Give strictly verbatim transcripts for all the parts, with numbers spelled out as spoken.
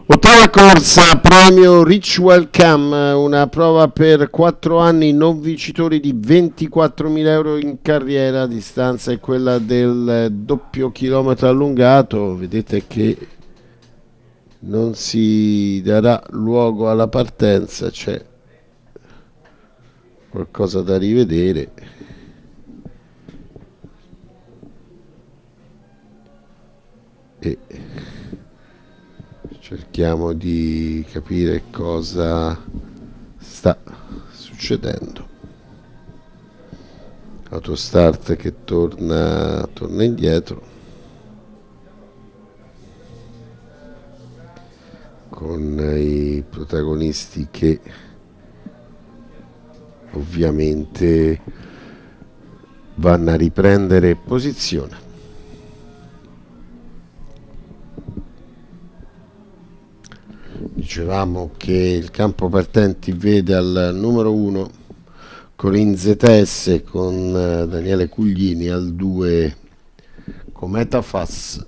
Ottava corsa, premio Ritual Cam, una prova per quattro anni, non vincitori di ventiquattromila euro in carriera. La distanza è quella del doppio chilometro allungato. Vedete che non si darà luogo alla partenza, c'è qualcosa da rivedere. E cerchiamo di capire cosa sta succedendo. Autostart che torna, torna indietro con i protagonisti che ovviamente vanno a riprendere posizione. Dicevamo che il campo partenti vede al numero uno Corin Z S con Daniele Cuglini, al due Cometa Fass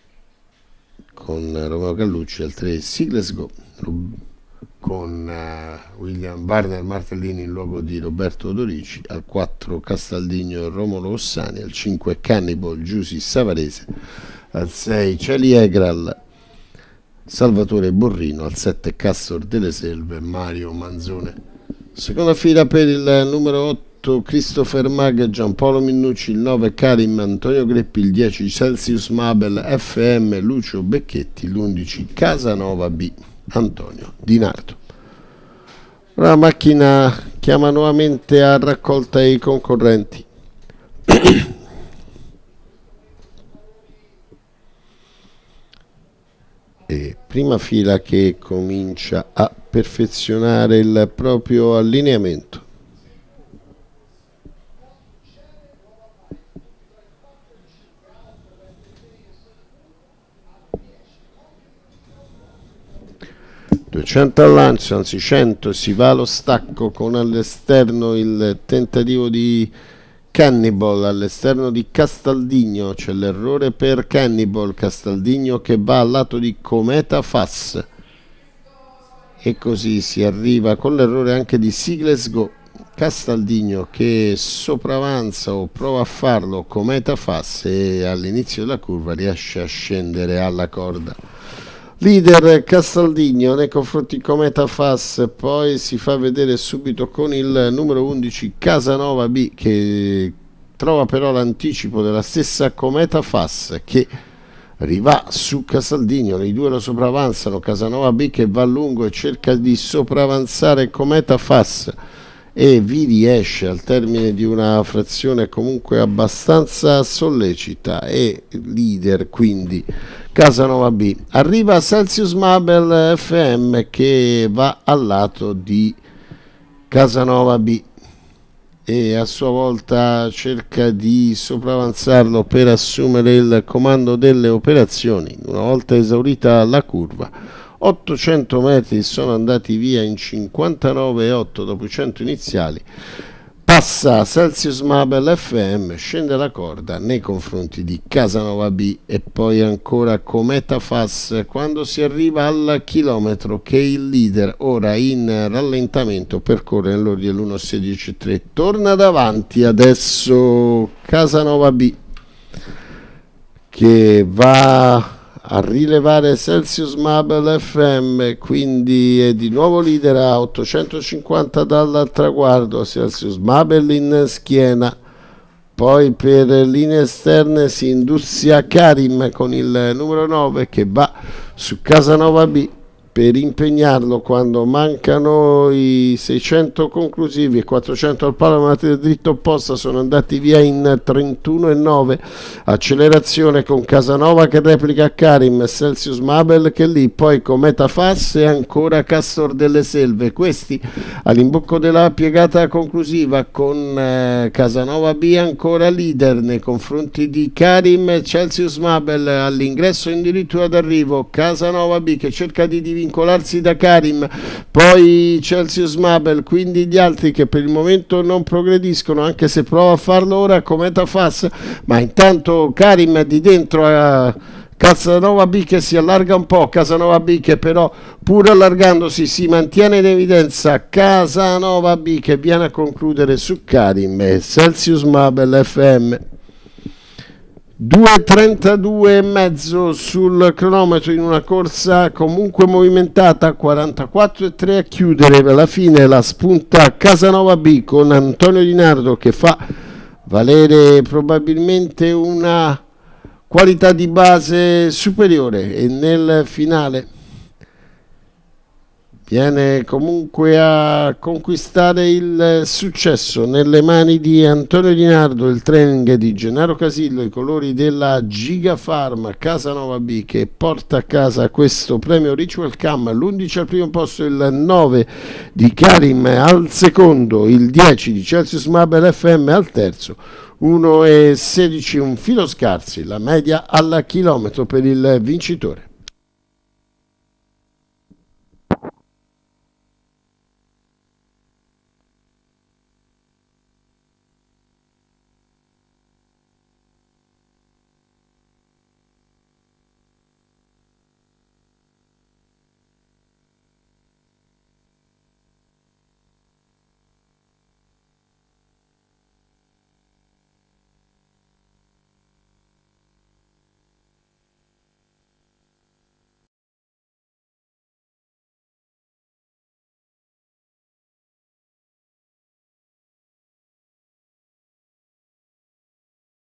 con Romeo Gallucci, al tre Sigles Go con uh, William Barner Martellini in luogo di Roberto Dorici, al quattro Castaldigno e Romolo Ossani, al cinque Cannibal Giusy Savarese, al sei Celi Egral Salvatore Borrino, al sette Castor delle Selve Mario Manzone. Seconda fila per il numero otto Christopher Mag Giampaolo Minnucci, il nove Karim Antonio Greppi, il dieci Celsius Mabel F M Lucio Becchetti, l'undici Casanova B Antonio Di Nardo. La macchina chiama nuovamente a raccolta i concorrenti. E prima fila che comincia a perfezionare il proprio allineamento. duecento al lancio, anzi cento, si va allo stacco con all'esterno il tentativo di Cannibal, all'esterno di Castaldigno, c'è l'errore per Cannibal, Castaldigno che va al lato di Cometa Fass e così si arriva con l'errore anche di Sigles Go, Castaldigno che sopravanza o prova a farlo Cometa Fass e all'inizio della curva riesce a scendere alla corda. Leader Castaldigno nei confronti Cometa Fass, poi si fa vedere subito con il numero undici Casanova B che trova però l'anticipo della stessa Cometa Fass che rivà su Castaldigno, i due lo sopravanzano, Casanova B che va a lungo e cerca di sopravanzare Cometa Fass e vi riesce al termine di una frazione comunque abbastanza sollecita e leader quindi Casanova B. Arriva Celsius Mabel F M che va al lato di Casanova B e a sua volta cerca di sopravanzarlo per assumere il comando delle operazioni. Una volta esaurita la curva, ottocento metri sono andati via in cinquantanove virgola otto dopo i cento iniziali. Passa Celsius Mabel F M, scende la corda nei confronti di Casanova B e poi ancora Cometa Fass quando si arriva al chilometro che il leader ora in rallentamento percorre nell'ordine dell'uno sedici tre. Torna davanti adesso Casanova B che va a rilevare Celsius Mabel F M, quindi è di nuovo leader a ottocentocinquanta dal traguardo. Celsius Mabel in schiena, poi per linee esterne si induzia Karim con il numero nove che va su Casanova B per impegnarlo quando mancano i seicento conclusivi e quattrocento al palo, ma dritto opposta sono andati via in trentuno e nove. Accelerazione con Casanova che replica Karim, Celsius Mabel che lì, poi Cometa Fass e ancora Castor delle Selve, questi all'imbocco della piegata conclusiva con eh, Casanova B ancora leader nei confronti di Karim e Celsius Mabel all'ingresso addirittura d'arrivo. Casanova B che cerca di dividere vincolarsi da Karim, poi Celsius Mabel, quindi gli altri che per il momento non progrediscono, anche se prova a farlo ora Cometa Fass, ma intanto Karim di dentro a Casanova B che si allarga un po', Casanova B che però pur allargandosi si mantiene in evidenza, Casanova B che viene a concludere su Karim e Celsius Mabel F M. due e trentadue e mezzo sul cronometro in una corsa comunque movimentata, quarantaquattro e tre a chiudere. Alla fine la spunta Casanova B con Antonio Di Nardo che fa valere probabilmente una qualità di base superiore e nel finale viene comunque a conquistare il successo nelle mani di Antonio Di Nardo, il training di Gennaro Casillo, i colori della Gigafarm Casanova B che porta a casa questo premio Ritual Cam, l'undici al primo posto, il nove di Karim al secondo, il dieci di Celsius Mabel F M al terzo, uno e sedici, un filo scarsi, la media al chilometro per il vincitore.